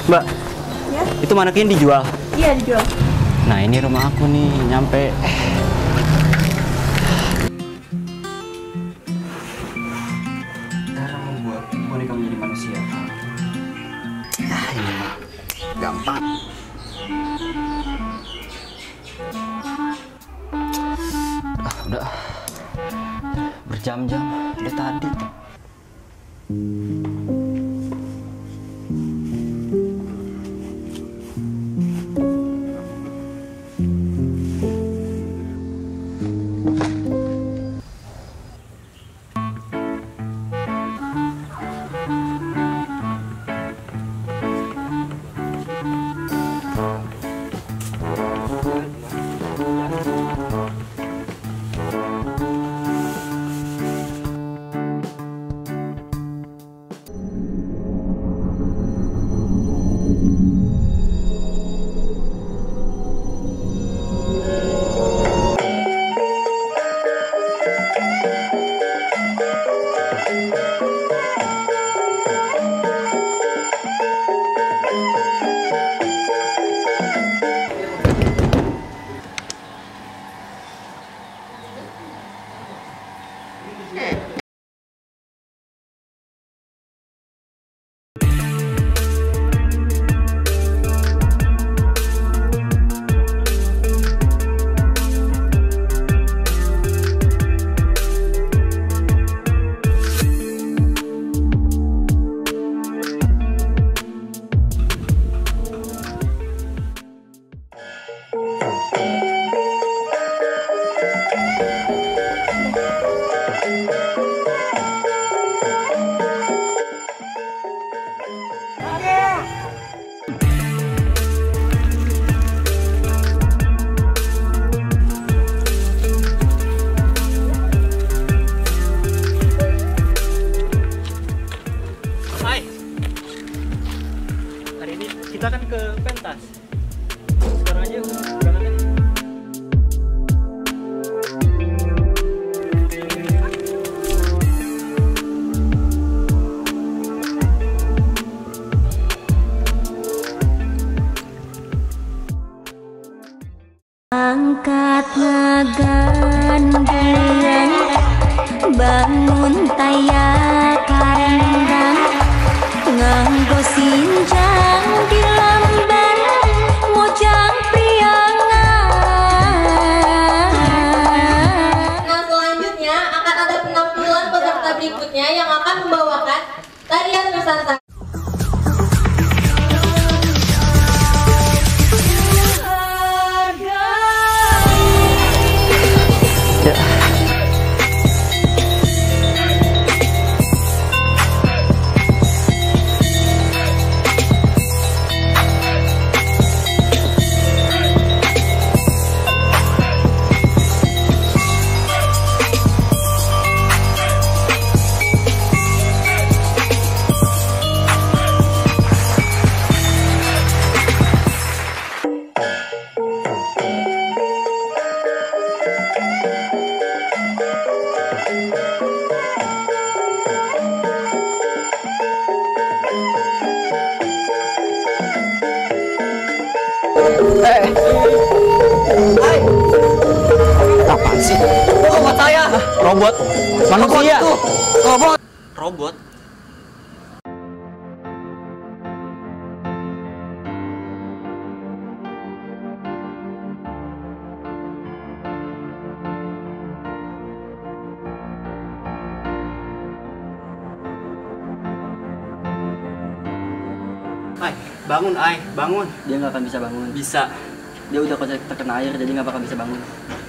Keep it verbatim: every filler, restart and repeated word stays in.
Mbak, Ya? itu manekin dijual? Iya, dijual. Nah, ini rumah aku nih, nyampe. Cara membuat boneka menjadi manusia. Ah, ini mah gampang. Ah, udah berjam-jam dari tadi. Kita kan ke pentas. Sekarang aja berangkat. Angkat ngagandungan, bangun taya karendang, nganggo sinjang di lamban, mojang priangan. Nah, selanjutnya akan ada penampilan peserta berikutnya yang akan membawakan tarian Kecerdasan. Eh, hai, apaan sih? Robot saya. Robot? Manusia? Robot? Robot? Ay, bangun, Ay, bangun. Dia nggak akan bisa bangun. Bisa. Dia udah terkena air, jadi nggak bakal bisa bangun.